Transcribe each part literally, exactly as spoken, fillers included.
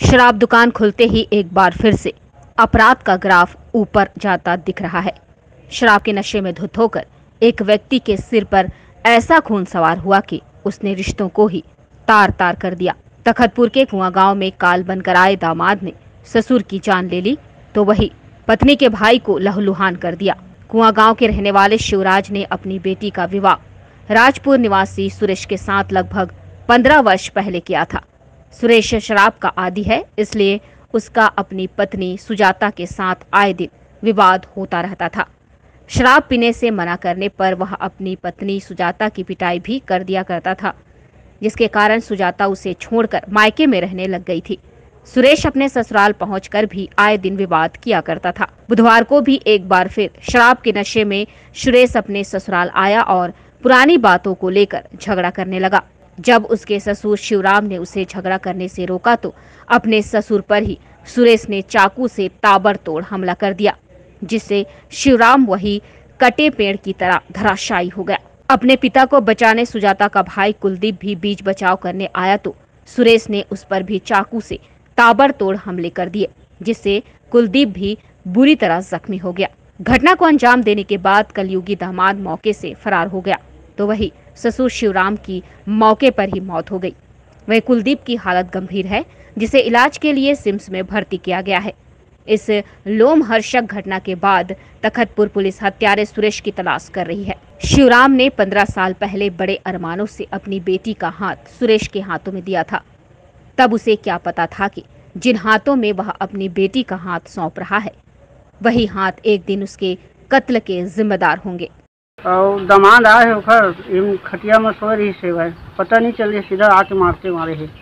शराब दुकान खुलते ही एक बार फिर से अपराध का ग्राफ ऊपर जाता दिख रहा है। शराब के नशे में धुत होकर एक व्यक्ति के सिर पर ऐसा खून सवार हुआ कि उसने रिश्तों को ही तार तार कर दिया। तखतपुर के कुआं गांव में काल बनकर आए दामाद ने ससुर की जान ले ली तो वही पत्नी के भाई को लहूलुहान कर दिया। कुआं गांव के रहने वाले शिवराज ने अपनी बेटी का विवाह राजपुर निवासी सुरेश के साथ लगभग पंद्रह वर्ष पहले किया था। सुरेश शराब का आदी है, इसलिए उसका अपनी पत्नी सुजाता के साथ आए दिन विवाद होता रहता था। शराब पीने से मना करने पर वह अपनी पत्नी सुजाता की पिटाई भी कर दिया करता था, जिसके कारण सुजाता उसे छोड़कर मायके में रहने लग गई थी। सुरेश अपने ससुराल पहुंचकर भी आए दिन विवाद किया करता था। बुधवार को भी एक बार फिर शराब के नशे में सुरेश अपने ससुराल आया और पुरानी बातों को लेकर झगड़ा करने लगा। जब उसके ससुर शिवराम ने उसे झगड़ा करने से रोका तो अपने ससुर पर ही सुरेश ने चाकू से ताबड़तोड़ हमला कर दिया, जिससे शिवराम वही कटे पेड़ की तरह धराशायी हो गया। अपने पिता को बचाने सुजाता का भाई कुलदीप भी बीच बचाव करने आया तो सुरेश ने उस पर भी चाकू से ताबड़तोड़ हमले कर दिए, जिससे कुलदीप भी बुरी तरह जख्मी हो गया। घटना को अंजाम देने के बाद कलयुगी दामाद मौके से फरार हो गया तो वही ससुर शिवराम की मौके पर ही मौत हो गई। वह कुलदीप की हालत गंभीर है, जिसे इलाज के लिए सिम्स में भर्ती किया गया है। इस लोमहर्षक घटना के बाद तखतपुर पुलिस हत्यारे सुरेश की तलाश कर रही है। शिवराम ने पंद्रह साल पहले बड़े अरमानों से अपनी बेटी का हाथ सुरेश के हाथों में दिया था। तब उसे क्या पता था कि जिन हाथों में वह अपनी बेटी का हाथ सौंप रहा है, वही हाथ एक दिन उसके कत्ल के जिम्मेदार होंगे। और दामाद आए है ओखर खटिया में सो रही से भाई पता नहीं चल सीधा आके मारते मारे है।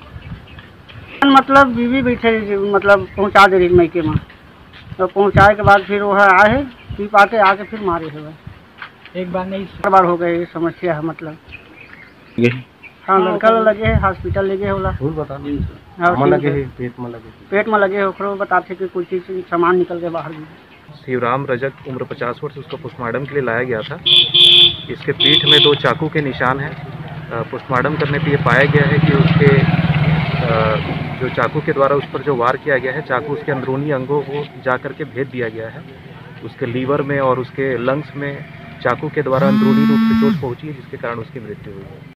मतलब बीवी बैठे मतलब पहुंचा दे रही मैके में, तो पहुंचाए के बाद फिर वह आए है पी पाते आके फिर मारे है भाई। एक बार नहीं चार बार हो गए ये समस्या है। मतलब हाँ लड़का लगे है हॉस्पिटल ले गए होला लगे है पेट में लगे पेट में लगे ओकरो बताते कि कुछ चीज सामान निकल के बाहर। शिवराम रजक उम्र पचास वर्ष उसको पोस्टमार्टम के लिए लाया गया था। इसके पीठ में दो चाकू के निशान हैं। पोस्टमार्टम करने पे ये पाया गया है कि उसके जो चाकू के द्वारा उस पर जो वार किया गया है, चाकू उसके अंदरूनी अंगों को जा कर के भेद दिया गया है। उसके लीवर में और उसके लंग्स में चाकू के द्वारा अंदरूनी रूप से चोट पहुंची है, जिसके कारण उसकी मृत्यु हुई है।